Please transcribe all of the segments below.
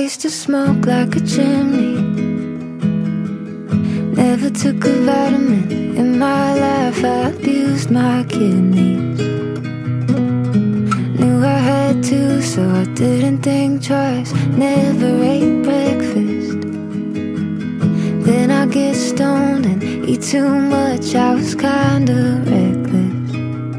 used to smoke like a chimney. Never took a vitamin in my life. I abused my kidneys. Knew I had to, so I didn't think twice. Never ate breakfast. Then I get stoned and eat too much. I was kinda reckless,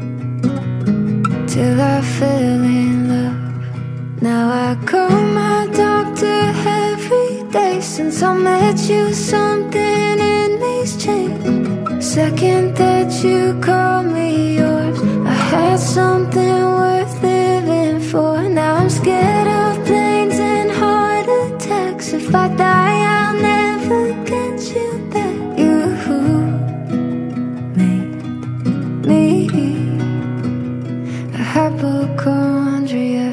till I fell in love. Now I call my doctor every day. Since I met you, something in me's changed. Second that you called me yours, I had something worth living for. Now I'm scared of planes and heart attacks. If I die, I'll never get you back. You made me a hypochondriac.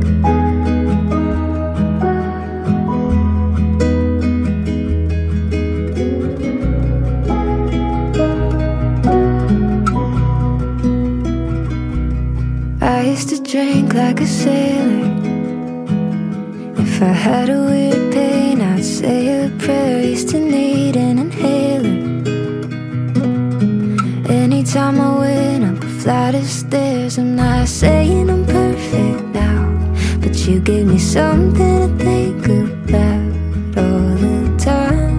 I used to drink like a sailor. If I had a weird pain, I'd say a prayer. Used to need an inhaler. Anytime I went up a flight of stairs, I'm not saying I'm perfect now, but you gave me something to think about all the time.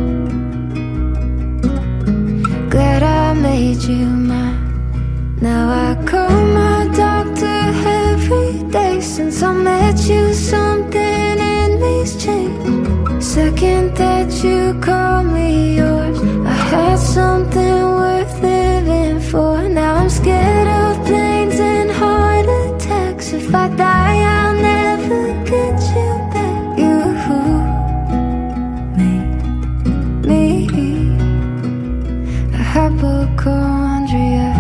Glad I made you mine. Now I call my doctor every day. Since I met you, something in me's changed. Second that you called me yours, I had something worth living for. Now I'm scared of planes and heart attacks. If I die, I'll never get you back. You made me a hypochondriac.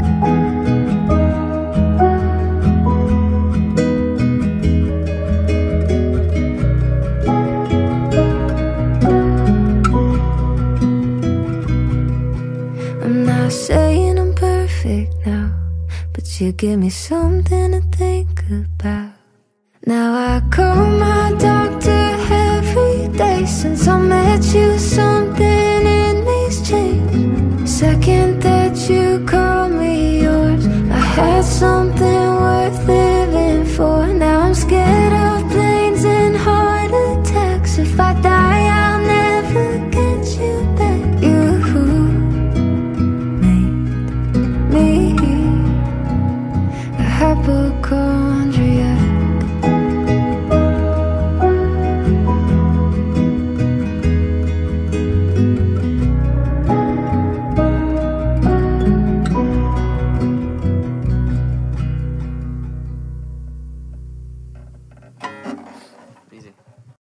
I'm not saying I'm perfect now, but you give me something to think about. Now I call my doctor every day. Since I met you, something in me's changed. Second that you called me yours, I had something worth living for. Now I'm scared of planes and heart attacks. If I die, I'll never get you back. You made me a hypochondriac.